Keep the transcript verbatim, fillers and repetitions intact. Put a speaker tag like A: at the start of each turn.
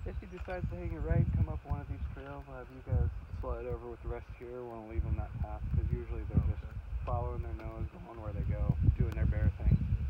A: If he decides to hang a right, come up one of these trails, I'll have you guys slide over with the rest here. We want to leave them that path because usually they're
B: Okay.
A: just following their nose, going where they go, doing their bear thing.